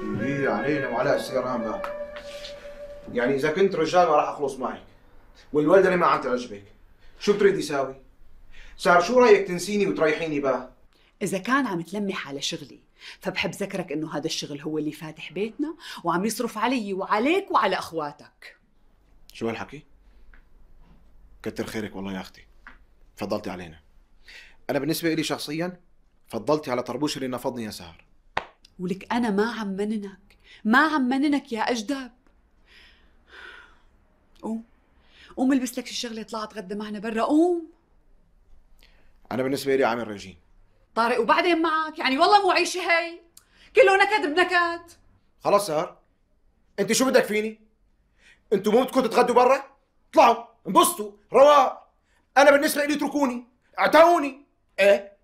ايه علينا وعلى السيران بقى. يعني اذا كنت رجال ما راح اخلص معك، والوالده اللي ما عم تعجبك، شو بتريدي ساوي؟ صار شو رايك تنسيني وتريحيني بقى؟ إذا كان عم تلمح على شغلي فبحب ذكرك إنه هذا الشغل هو اللي فاتح بيتنا وعم يصرف علي وعليك وعلى أخواتك. شو هالحكي؟ كتر خيرك والله يا اختي، فضلتي علينا. انا بالنسبه لي شخصيا فضلتي على طربوش اللي نفضني يا سهر. ولك أنا ما عم مننك، ما عم مننك يا أجدب. قوم قوم البس لك الشغلة، اطلع اتغدى معنا برا، قوم. انا بالنسبه لي عامل رجيم. طارق وبعدين معك، يعني والله مو عيشة هي، كله نكد بنكد. خلاص سهر، انت شو بدك فيني؟ انتوا مو بدكم تتغدوا برا؟ اطلعوا انبسطوا رواق. انا بالنسبه لي اتركوني، اعتقوني. ايه